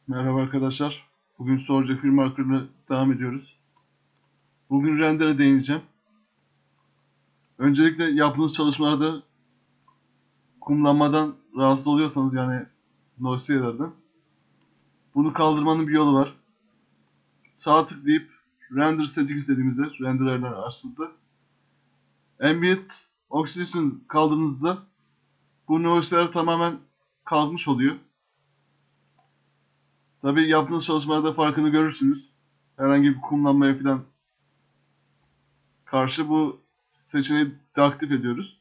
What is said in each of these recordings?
Merhaba arkadaşlar. Bugün Soldier Film hakkında devam ediyoruz. Bugün render'e değineceğim. Öncelikle yaptığınız çalışmalarda kumlanmadan rahatsız oluyorsanız yani noise'lerden bunu kaldırmanın bir yolu var. Sağ tıklayıp render settings dediğimizde render ayarları açtığınızda ambient oxidation kaldırdığınızda bu noise'ler tamamen kalkmış oluyor. Tabi yaptığınız çalışmalarda farkını görürsünüz. Herhangi bir kumlanmaya falan karşı bu seçeneği deaktif ediyoruz.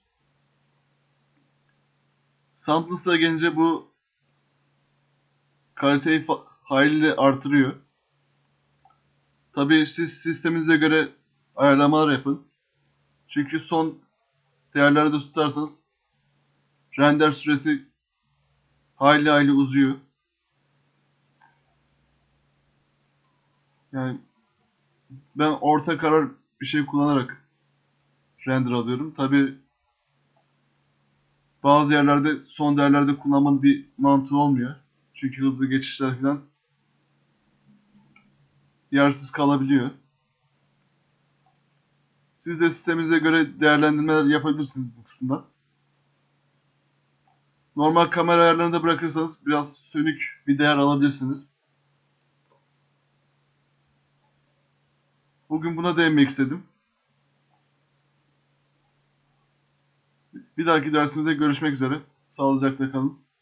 Samples'a gelince bu kaliteyi hayli artırıyor. Tabii siz sisteminize göre ayarlamalar yapın. Çünkü son değerlerde tutarsanız render süresi hayli uzuyor. Yani ben orta karar bir şey kullanarak render alıyorum. Tabii bazı yerlerde son değerlerde kullanmanın bir mantığı olmuyor. Çünkü hızlı geçişler falan yersiz kalabiliyor. Siz de sisteminize göre değerlendirmeler yapabilirsiniz bu kısımda. Normal kamera ayarlarını da bırakırsanız biraz sönük bir değer alabilirsiniz. Bugün buna değinmek istedim. Bir dahaki dersimizde görüşmek üzere. Sağlıcakla kalın.